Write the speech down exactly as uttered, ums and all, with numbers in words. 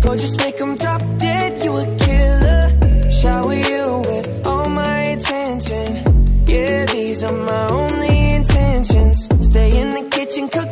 Or just make them drop dead, you a killer. Shower you with all my attention. Yeah, these are my only intentions. Stay in the kitchen, cook